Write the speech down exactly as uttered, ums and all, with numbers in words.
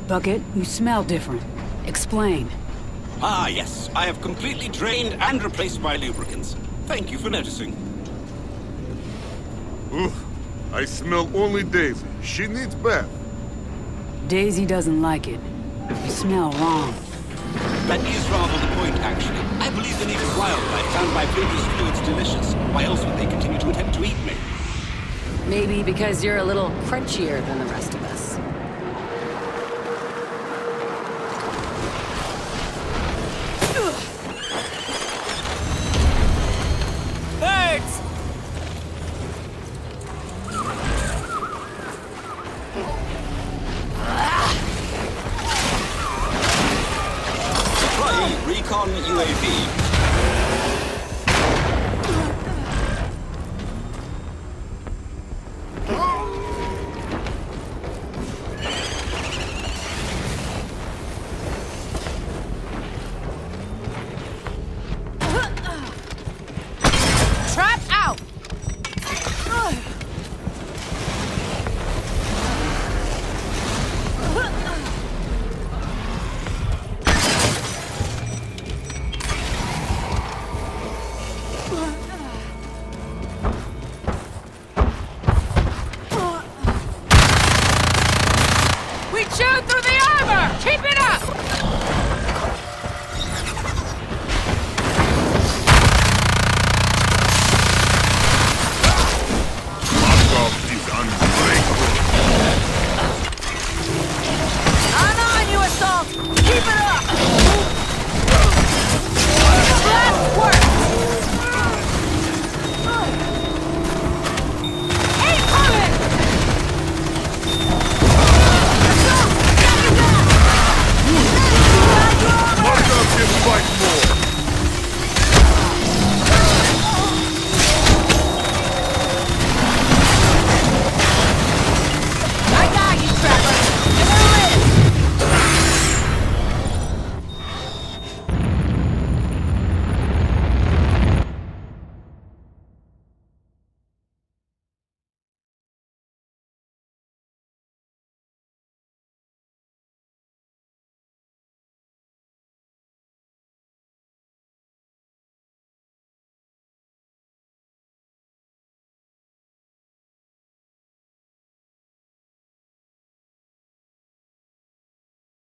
Bucket, you smell different. Explain. Ah, yes. I have completely drained and replaced my lubricants. Thank you for noticing. Oof. I smell only Daisy. She needs bath. Daisy doesn't like it. You smell wrong. That is rather the point, actually. I believe the native wildlife found my previous fluids delicious. Why else would they continue to attempt to eat me? Maybe because you're a little crunchier than the rest of